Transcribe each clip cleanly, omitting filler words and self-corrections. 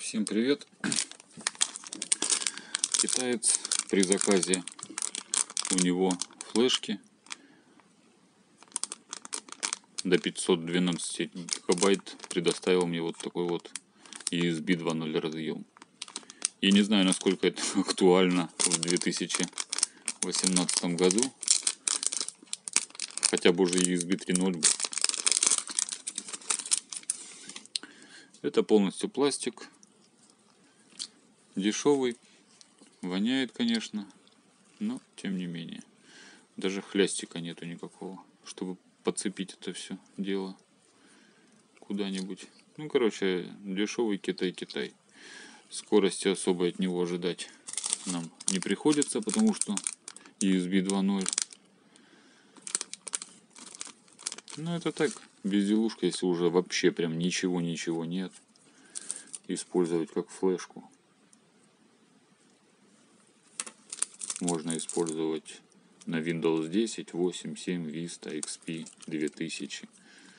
Всем привет! Китаец при заказе у него флешки до 512 гигабайт предоставил мне вот такой вот USB 2.0 разъем. Я не знаю, насколько это актуально в 2018 году, хотя бы уже USB 3.0 был. Это полностью пластик, дешевый, воняет, конечно, но тем не менее. Даже хлястика нету никакого, чтобы подцепить это все дело куда-нибудь. Ну, короче, дешевый Китай. Скорости особой от него ожидать нам не приходится, потому что USB 2.0. Ну, это так, безделушка, если уже вообще прям ничего нет. Использовать как флешку. Можно использовать на Windows 10, 8, 7, Vista, XP 2000.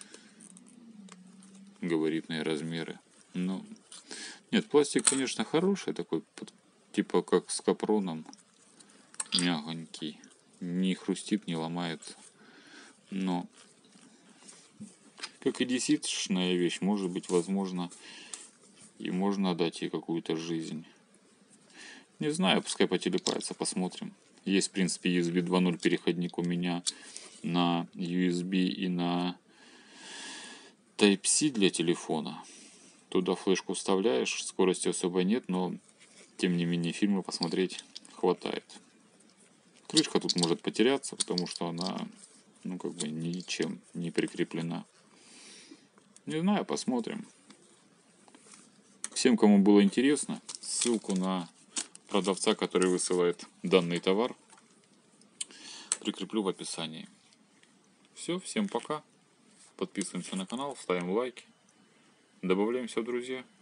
Габаритные размеры. Но нет, пластик, конечно, хороший, такой, типа как с капроном. Мягонький. Не хрустит, не ломает. Но как и десятичная вещь, может быть, возможно, и можно дать ей какую-то жизнь. Не знаю, пускай потелепается, посмотрим. Есть, в принципе, USB 2.0 переходник у меня на USB и на Type-C для телефона. Туда флешку вставляешь, скорости особо нет, но тем не менее фильмы посмотреть хватает. Крышка тут может потеряться, потому что она, ну, как бы ничем не прикреплена. Не знаю, посмотрим. Всем, кому было интересно, ссылку на продавца, который высылает данный товар, прикреплю в описании. Все, всем пока. Подписываемся на канал, ставим лайки, добавляемся в друзья.